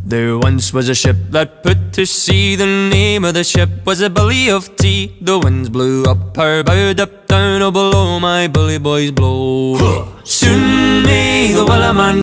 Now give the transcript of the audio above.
There once was a ship that put to sea. The name of the ship was a Billy of Tea. The winds blew up her bow, up down, oh below my bully boys blow. Soon may the Wellerman